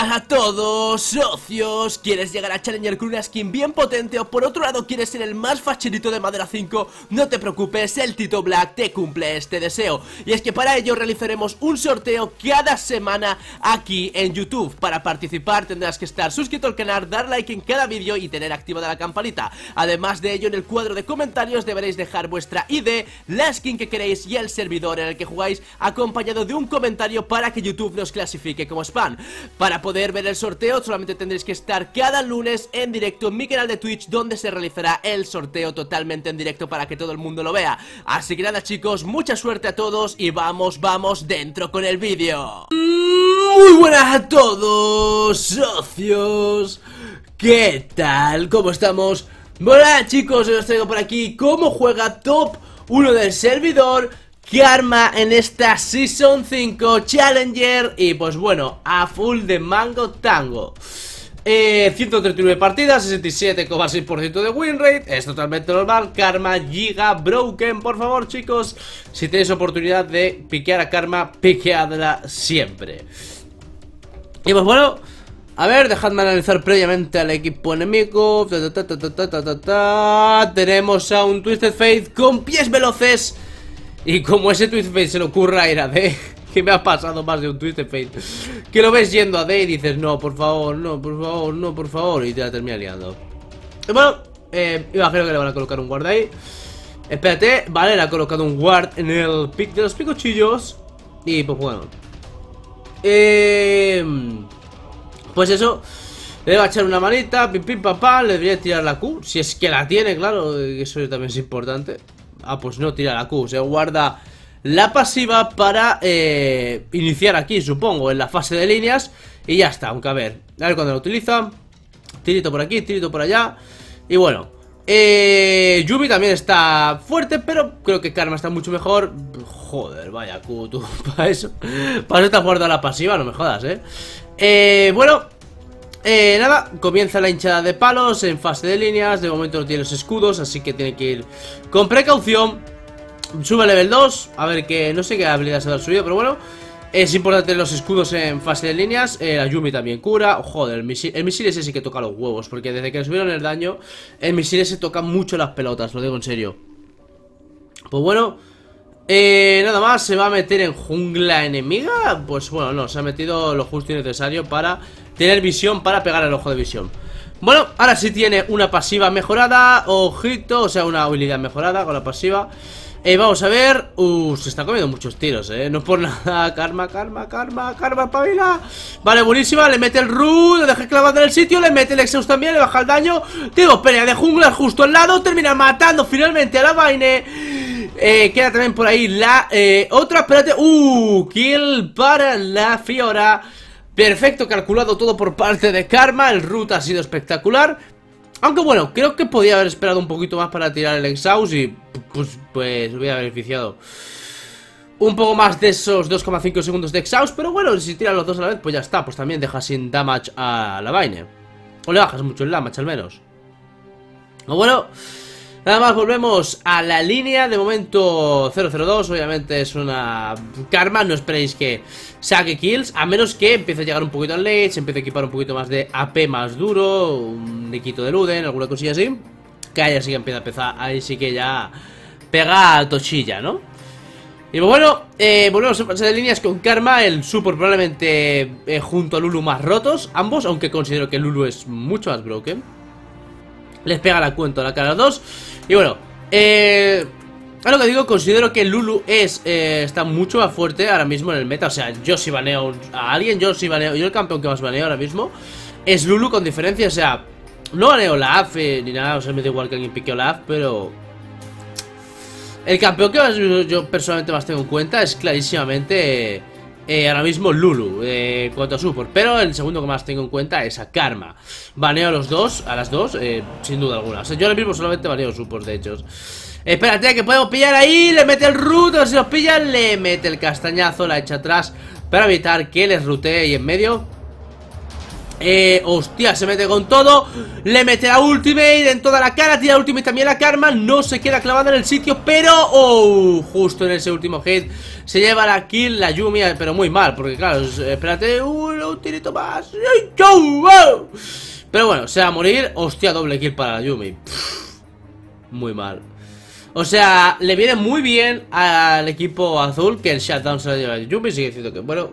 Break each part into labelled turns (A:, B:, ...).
A: buenas a todos, socios. ¿Quieres llegar a Challenger con una skin bien potente o por otro lado quieres ser el más facherito de Madera 5? No te preocupes, el Tito Black te cumple este deseo. Y es que para ello realizaremos un sorteo cada semana aquí en YouTube. Para participar tendrás que estar suscrito al canal, dar like en cada vídeo y tener activada la campanita. Además de ello, en el cuadro de comentarios deberéis dejar vuestra ID, la skin que queréis y el servidor en el que jugáis, acompañado de un comentario para que YouTube nos clasifique como spam. Para poder ver el sorteo solamente tendréis que estar cada lunes en directo en mi canal de Twitch, donde se realizará el sorteo totalmente en directo para que todo el mundo lo vea. Así que nada, chicos, mucha suerte a todos y vamos dentro con el vídeo. Muy buenas a todos, socios. ¿Qué tal? ¿Cómo estamos? Bueno, chicos, os traigo por aquí cómo juega Top 1 del servidor Karma en esta Season 5 Challenger. Y pues bueno, a full de Mango Tango. 139 partidas, 67,6% de win rate. Es totalmente normal. Karma Giga Broken. Por favor, chicos, si tenéis oportunidad de piquear a Karma, piqueadla siempre. Y pues bueno, a ver, dejadme analizar previamente al equipo enemigo. Tenemos a un Twisted Fate con pies veloces. Y como ese Twisted Fate se le ocurra ir a D, que me ha pasado más de un Twisted Fate, que lo ves yendo a D y dices, no, por favor, no, por favor, no, por favor, y te la termina liando. Y bueno, imagino que le van a colocar un guard ahí. Espérate, vale, le ha colocado un guard en el pick de los picochillos. Y pues bueno, pues eso, le va a echar una manita, pim pim papá, le debería tirar la Q, si es que la tiene, claro, eso también es importante. Ah, pues no tira la Q, se guarda la pasiva para iniciar aquí, supongo, en la fase de líneas. Y ya está, aunque a ver cuando lo utiliza. Tirito por aquí, tirito por allá. Y bueno, Yubi también está fuerte, pero creo que Karma está mucho mejor. Joder, vaya Q, tú, para eso está guardada la pasiva, no me jodas, bueno, nada, comienza la hinchada de palos en fase de líneas. De momento no tiene los escudos, así que tiene que ir con precaución. Sube a level 2, a ver que no sé qué habilidad se ha subido, pero bueno, es importante los escudos en fase de líneas. La Yumi también cura. Joder, el misil ese sí que toca los huevos, porque desde que le subieron el daño, el misil ese toca mucho las pelotas, lo digo en serio. Pues bueno, nada más, se va a meter en jungla enemiga. Pues bueno, no, se ha metido lo justo y necesario para tener visión, para pegar el ojo de visión. Bueno, ahora sí tiene una pasiva mejorada. Ojito, o sea, una habilidad mejorada con la pasiva. Vamos a ver. Se está comiendo muchos tiros, no por nada. Karma, pavila. Vale, buenísima, le mete el root, lo deja clavado en el sitio, le mete el Exhaust también, le baja el daño. Tengo pelea de jungla justo al lado. Termina matando finalmente a la Vayne. Queda también por ahí la otra, espérate. Kill para la Fiora. Perfecto, calculado todo por parte de Karma. El root ha sido espectacular. Aunque bueno, creo que podía haber esperado un poquito más para tirar el Exhaust y pues hubiera beneficiado un poco más de esos 2,5 segundos de Exhaust. Pero bueno, si tiras los dos a la vez, pues ya está. Pues también dejas sin damage a la Vayne. O le bajas mucho el damage al menos. O bueno, nada más, volvemos a la línea. De momento 0-0-2, obviamente es una Karma. No esperéis que saque kills, a menos que empiece a llegar un poquito al late, se empiece a equipar un poquito más de AP más duro, un niquito de Luden, alguna cosilla así. Que ahí sí que empieza a empezar, ahí sí que ya pega tochilla, ¿no? Y bueno, volvemos a fase de líneas con Karma. El support probablemente junto a Lulu más rotos, ambos, aunque considero que Lulu es mucho más broken. Les pega la cuenta a la cara a los dos. Y bueno, a lo que digo, considero que Lulu está mucho más fuerte ahora mismo en el meta. O sea, yo si baneo a alguien, yo el campeón que más baneo ahora mismo es Lulu con diferencia. O sea, no baneo la AF ni nada, o sea, me da igual que alguien pique la AF, pero el campeón que más, yo personalmente más tengo en cuenta es clarísimamente ahora mismo Lulu, en cuanto a support. Pero el segundo que más tengo en cuenta es a Karma. Baneo a las dos, sin duda alguna. O sea, yo ahora mismo solamente baneo support, de hecho. Espérate, que podemos pillar ahí. Le mete el root, a ver si los pillan. Le mete el castañazo, la echa atrás para evitar que les rutee ahí en medio. Hostia, se mete con todo. Le mete la ultimate en toda la cara. Tira la ultimate también a Karma. No se queda clavada en el sitio, pero justo en ese último hit se lleva la kill la Yumi, pero muy mal, porque claro, espérate. quiero un tirito más. ¡Ay, chau! Pero bueno, se va a morir. Hostia, doble kill para la Yuumi. Muy mal. O sea, le viene muy bien al equipo azul que el shutdown se lo lleva a Yuumi. Sigue diciendo que, bueno,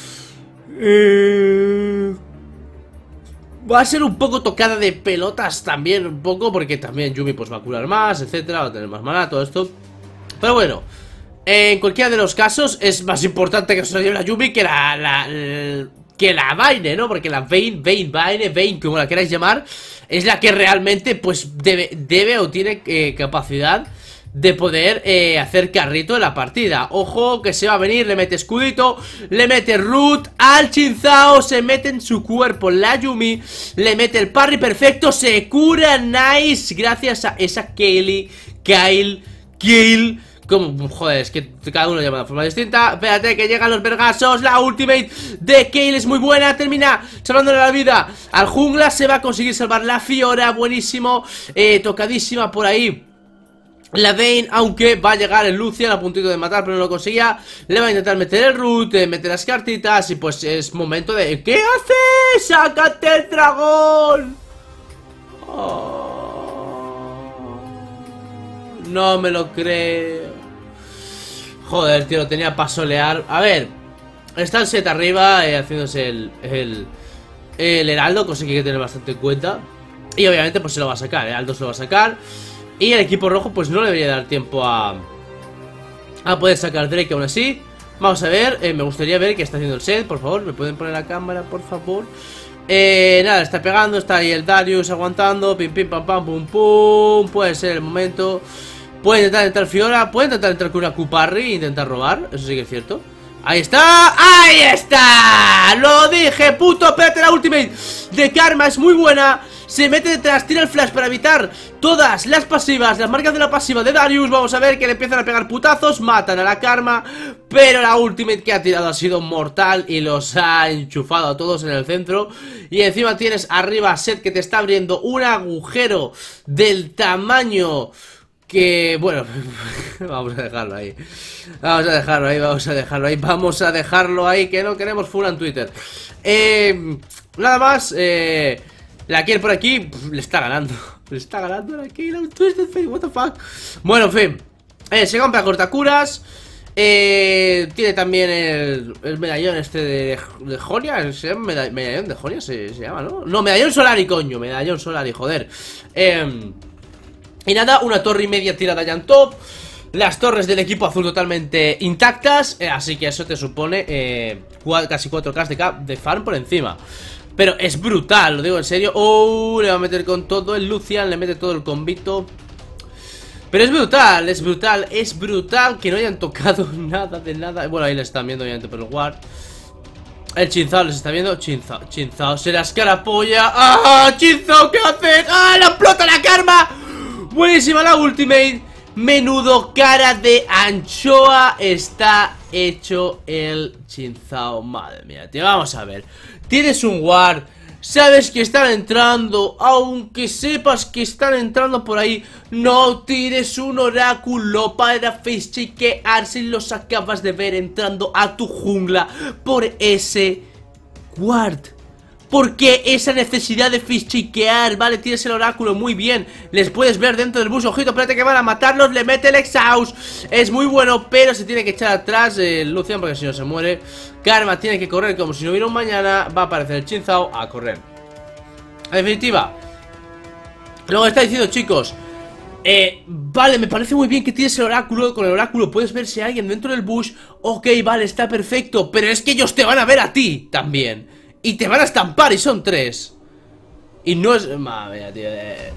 A: va a ser un poco tocada de pelotas también, un poco, porque también Yuumi pues va a curar más, etcétera, va a tener más mana, todo esto. Pero bueno, en cualquiera de los casos es más importante que se lo lleve la Yuumi que la Vayne, ¿no? Porque la Vayne, como la queráis llamar, es la que realmente pues debe o tiene capacidad de poder hacer carrito en la partida. Ojo que se va a venir, le mete escudito, le mete root al Chinzao, se mete en su cuerpo la Yuumi, le mete el parry perfecto, se cura, nice, gracias a esa Kyle, como, joder, es que cada uno lo llama de forma distinta. Espérate que llegan los vergazos. La ultimate de Kale es muy buena. Termina salvándole la vida al jungla. Se va a conseguir salvar la Fiora. Buenísimo, tocadísima por ahí la Vayne, aunque va a llegar el Lucian a puntito de matar, pero no lo conseguía. Le va a intentar meter el root, meter las cartitas. Y pues es momento de... ¿Qué haces? ¡Sácate el dragón! Oh, no me lo creo. Joder, tío, lo tenía para solear. A ver, está el set arriba, haciéndose el heraldo, cosa que hay que tener bastante en cuenta. Y obviamente pues se lo va a sacar, el heraldo se lo va a sacar. Y el equipo rojo pues no le debería dar tiempo a poder sacar Drake aún así. Vamos a ver, me gustaría ver qué está haciendo el set, por favor. ¿Me pueden poner la cámara, por favor? Nada, está pegando, está ahí el Darius aguantando. Pim, pim, pam, pam, pum, pum. Puede ser el momento. Puede intentar entrar Fiora, puede intentar entrar con una Q-Parry e intentar robar, eso sí que es cierto. ¡Ahí está! ¡Ahí está! ¡Lo dije, puto! Espérate, la ultimate de Karma es muy buena. Se mete detrás, tira el flash para evitar todas las pasivas, las marcas de la pasiva de Darius. Vamos a ver que le empiezan a pegar putazos, matan a la Karma. Pero la ultimate que ha tirado ha sido mortal y los ha enchufado a todos en el centro. Y encima tienes arriba a Seth que te está abriendo un agujero del tamaño... que, bueno, vamos a dejarlo ahí. Vamos a dejarlo ahí, vamos a dejarlo ahí. Vamos a dejarlo ahí, que no queremos full en Twitter. Nada más, la Kill por aquí, le está ganando. Le está ganando la Kill, un Twisted Fate, what the fuck. Bueno, en fin, se compra cortacuras. Tiene también el medallón este de Jonia. ¿Se llama medallón de Jonia? Se llama, ¿no? No, medallón Solari, coño, medallón Solari, joder. Y nada, una torre y media tirada ya en top. Las torres del equipo azul totalmente intactas, así que eso te supone casi 4K de farm por encima. Pero es brutal, lo digo en serio. Oh, le va a meter con todo el Lucian, le mete todo el combito. Pero es brutal, es brutal, es brutal que no hayan tocado nada de nada. Bueno, ahí le están viendo obviamente por el ward. El Chinzao les está viendo. Chinzao se la escarapolla. ¡Ah! ¡Chinzao! ¿Qué haces? ¡Ah! ¡La explota la Karma! Buenísima la ultimate. Menudo cara de anchoa está hecho el Chinzao. Madre mía, tío, vamos a ver. Tienes un ward, sabes que están entrando. Aunque sepas que están entrando por ahí, no tires un oráculo para facechequear si los acabas de ver entrando a tu jungla por ese ward. Porque esa necesidad de fishchequear, vale, tienes el oráculo, muy bien. Les puedes ver dentro del bus, ojito, espérate que van a matarlos. Le mete el exhaust, es muy bueno, pero se tiene que echar atrás el Lucian porque si no se muere. Karma tiene que correr como si no hubiera un mañana. Va a aparecer el Chinzao a correr. En definitiva, lo que está diciendo, chicos, vale, me parece muy bien que tienes el oráculo. Con el oráculo puedes ver si hay alguien dentro del bush. Ok, vale, está perfecto, pero es que ellos te van a ver a ti también y te van a estampar y son 3. Y no es... Madre mía, tío.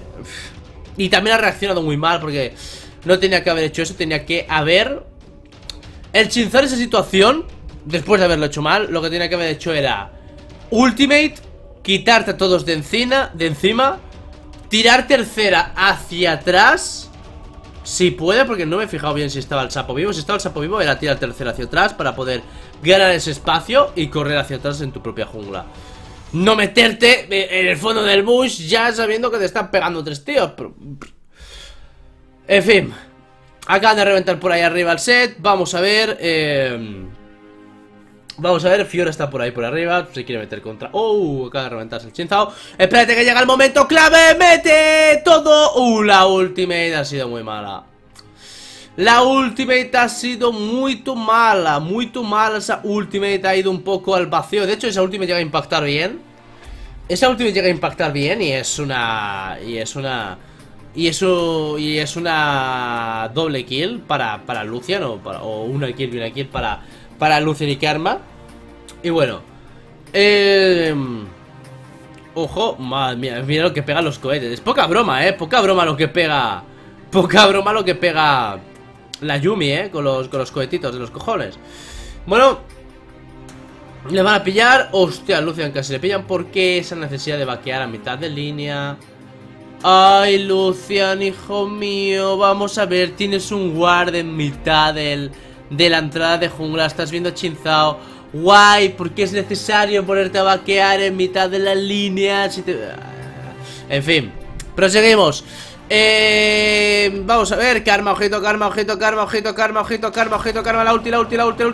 A: Y también ha reaccionado muy mal porque no tenía que haber hecho eso. Tenía que haber... El Chinzao en esa situación, después de haberlo hecho mal, lo que tenía que haber hecho era ultimate, quitarte a todos de encima, tirar tercera hacia atrás, si puede, porque no me he fijado bien si estaba el sapo vivo. Si estaba el sapo vivo era tirar tercera hacia atrás para poder ganar ese espacio y correr hacia atrás en tu propia jungla. No meterte en el fondo del bush ya sabiendo que te están pegando 3 tíos. En fin, acaban de reventar por ahí arriba el set. Vamos a ver Vamos a ver, Fiora está por ahí por arriba. Se quiere meter contra... acaba de reventarse el Chinzao. Espérate que llega el momento clave. ¡Mete todo! La ultimate ha sido muy mala. La ultimate ha sido muy mala. Muy mala. Esa ultimate ha ido un poco al vacío. De hecho, esa ultimate llega a impactar bien. Esa ultimate llega a impactar bien. Y es una... Y es una doble kill para Lucian. O una kill y una kill para Lucian y Karma. Y bueno, ojo, madre mía, mira lo que pegan los cohetes. Es poca broma, poca broma lo que pega. Poca broma lo que pega la Yumi, con los cohetitos de los cojones. Bueno, le van a pillar. Hostia, Lucian casi le pillan. ¿Por qué esa necesidad de vaquear a mitad de línea? Ay, Lucian, hijo mío. Vamos a ver, tienes un ward en mitad de la entrada de jungla. Estás viendo Chinzao. Guay, porque es necesario ponerte a vaquear en mitad de la línea. En fin, proseguimos. Vamos a ver, Karma, objeto, Karma, objeto, Karma, objeto, Karma, objeto, Karma, objeto, Karma, la ulti, la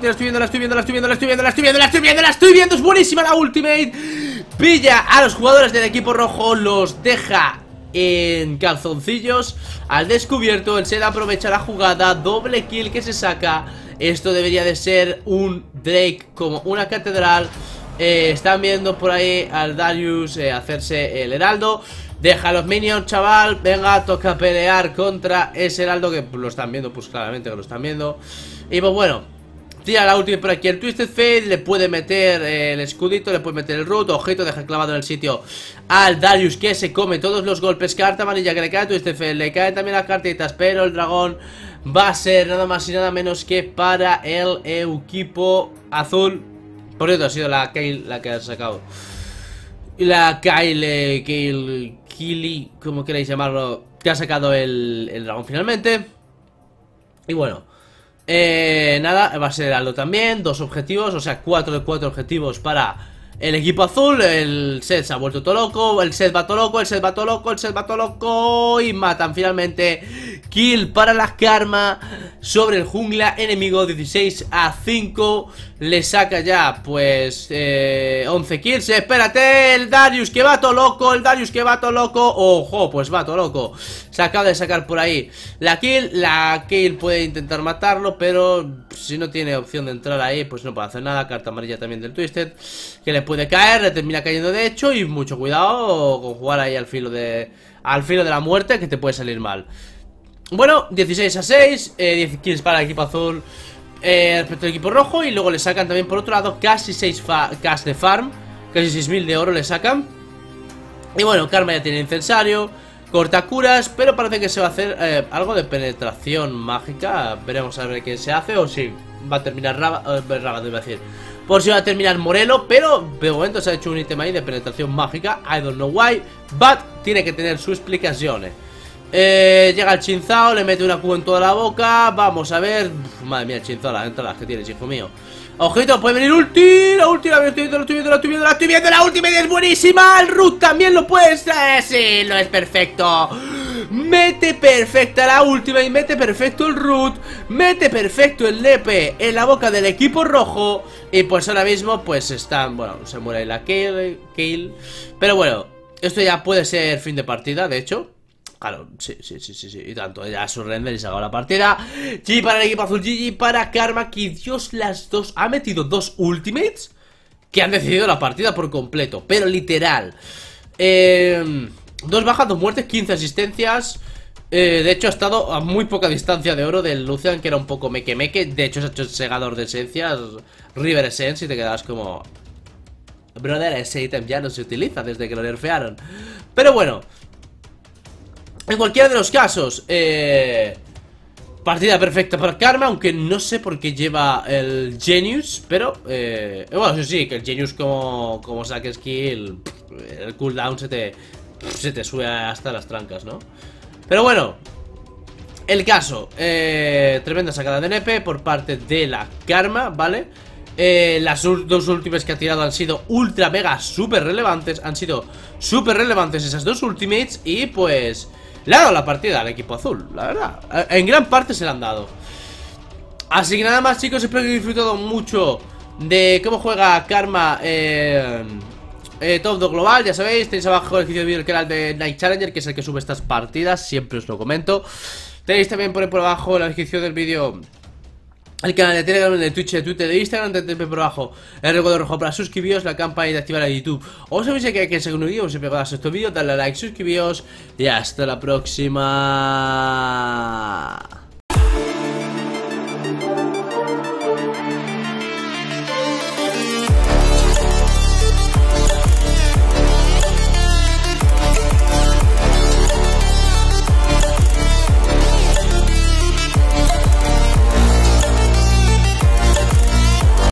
A: estoy viendo, es buenísima la ultimate. Pilla a los jugadores del equipo rojo, los deja en calzoncillos al descubierto. El Zed aprovecha la jugada, doble kill que se saca. Esto debería de ser un Drake como una catedral. Están viendo por ahí al Darius hacerse el heraldo. Deja a los minions, chaval. Venga, toca pelear contra ese heraldo, que lo están viendo, pues claramente que lo están viendo. Y pues bueno, tira la última por aquí el Twisted Fate. Le puede meter el escudito, le puede meter el root. Objeto, deja clavado en el sitio al Darius, que se come todos los golpes. Carta amarilla que le cae a Twisted Fate. Le caen también las cartitas, pero el dragón va a ser nada más y nada menos que para el equipo azul. Por cierto, ha sido la Kayle la que ha sacado. La Kayle, Kili, como queréis llamarlo, que ha sacado el dragón finalmente. Y bueno, nada, va a ser algo también. 2 objetivos, o sea, 4 de 4 objetivos para el equipo azul. El Zed se ha vuelto todo loco. El Zed va todo loco, el Zed va todo loco, el Zed va todo loco. Y matan finalmente. Kill para la Karma sobre el jungla enemigo, 16-5. Le saca ya, pues, 11 kills. Espérate, el Darius que va todo loco, el Darius que va todo loco. Ojo, pues va todo loco. Se acaba de sacar por ahí la kill. La kill puede intentar matarlo, pero si no tiene opción de entrar ahí, pues no puede hacer nada. Carta amarilla también del Twisted, que le puede caer, le termina cayendo de hecho. Y mucho cuidado con jugar ahí al filo de la muerte, que te puede salir mal. Bueno, 16-6, 10 kills para el equipo azul respecto al equipo rojo. Y luego le sacan también por otro lado casi 6k de farm, casi 6.000 de oro le sacan. Y bueno, Karma ya tiene incensario, cortacuras, pero parece que se va a hacer algo de penetración mágica. Veremos a ver qué se hace, o si va a terminar Rabat, iba a decir, por si va a terminar Morelo. Pero de momento se ha hecho un ítem ahí de penetración mágica. I don't know why, but tiene que tener sus explicaciones. Llega el Chinzao, le mete una Q en toda la boca. Vamos a ver. Madre mía, el Chinzao, las entradas que tienes, hijo mío. Ojito, puede venir ulti. La ulti, la estoy viendo. La ulti es buenísima. El root también lo puedes traer. Sí, lo es perfecto. Mete perfecta la última y mete perfecto el root. Mete perfecto el nepe en la boca del equipo rojo. Y pues ahora mismo, pues están. Bueno, se muere la kill. Pero bueno, esto ya puede ser fin de partida, de hecho. Claro, sí, y tanto, ya surrender y se acabó la partida. GG para el equipo azul, GG para Karma, que Dios, las dos, ha metido 2 ultimates que han decidido la partida por completo, pero literal. 2 bajas, 2 muertes, 15 asistencias. De hecho ha estado a muy poca distancia de oro del Lucian, que era un poco meque. De hecho se ha hecho el segador de esencias, River Essence, y te quedas como... Brother, ese ítem ya no se utiliza desde que lo nerfearon. Pero bueno, en cualquiera de los casos, partida perfecta para Karma, aunque no sé por qué lleva el Genius, pero, bueno, sí, que el Genius como saque skill, el cooldown se te sube hasta las trancas, ¿no? Pero bueno, el caso, tremenda sacada de nepe por parte de la Karma, ¿vale? Las 2 últimas que ha tirado han sido ultra mega super relevantes, esas 2 ultimates, y pues... le ha dado la partida al equipo azul, la verdad. En gran parte se la han dado. Así que nada más, chicos, espero que hayáis disfrutado mucho de cómo juega Karma Top 2 Global, ya sabéis. Tenéis abajo el vídeo del canal de Night Challenger, que es el que sube estas partidas, siempre os lo comento. Tenéis también por abajo en la descripción del vídeo el canal de Telegram, de Twitch, de Twitter, de Instagram, por abajo el recuadro rojo para suscribiros, la campana y de activar a YouTube. Os sabéis que hay que seguir un vídeo, os he pegado a este vídeo, dale a like, suscribiros y hasta la próxima.